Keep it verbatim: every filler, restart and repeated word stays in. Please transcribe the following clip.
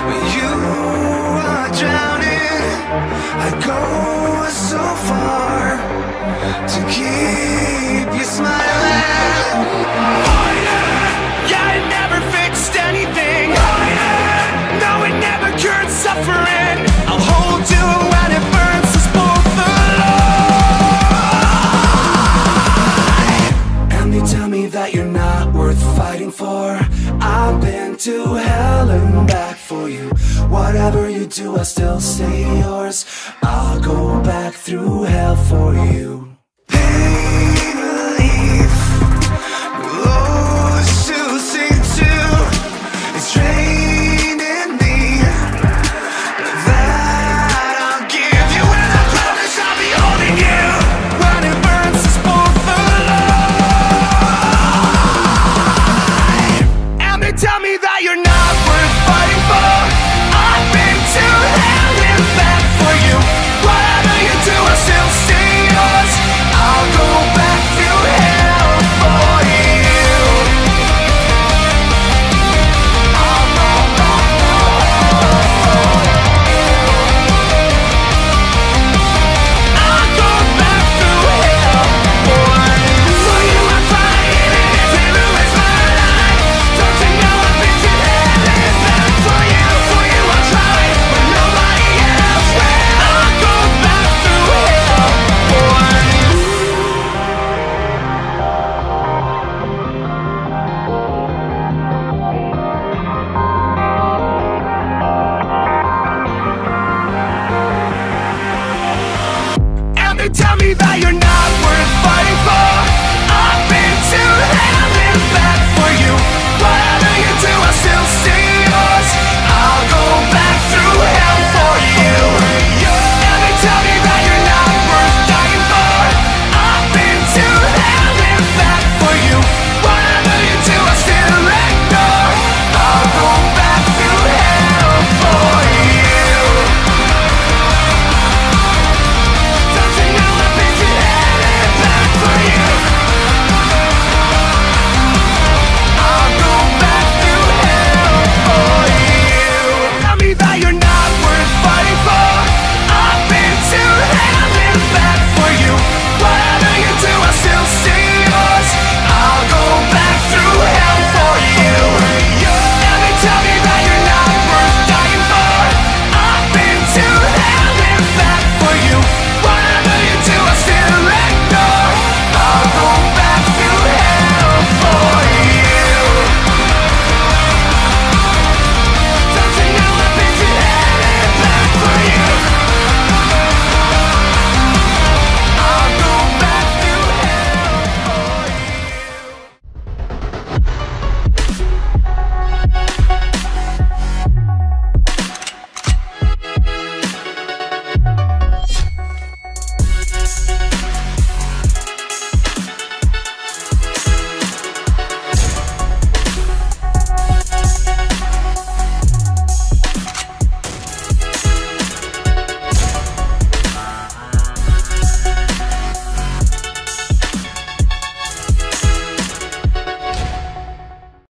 when you are drowning. I go so far to keep you smiling. Yeah, it never fixed anything. No, it never cured suffering. I'll hold you when it burns us both alive. And they tell me that you're not worth fighting for. I've been to hell and back for you. Whatever you do, I'll still stay yours. I'll go back through hell for you. Pain relief, oh, to sing to. It's draining me, that I'll give you, and I promise I'll be holding you when it burns us both alive. And they tell me that you're not worth fighting for. I've been to hell and back for you. Whatever you do, I'll still stay yours. I'll go back through hell for you. I'll go back I'll go back through hell for you. For you I'm fighting, and if it ruins my life, don't you know I've been to hell and back for you. For you I'll try, but nobody else will. I'll go back through hell for you. And they tell me that you're not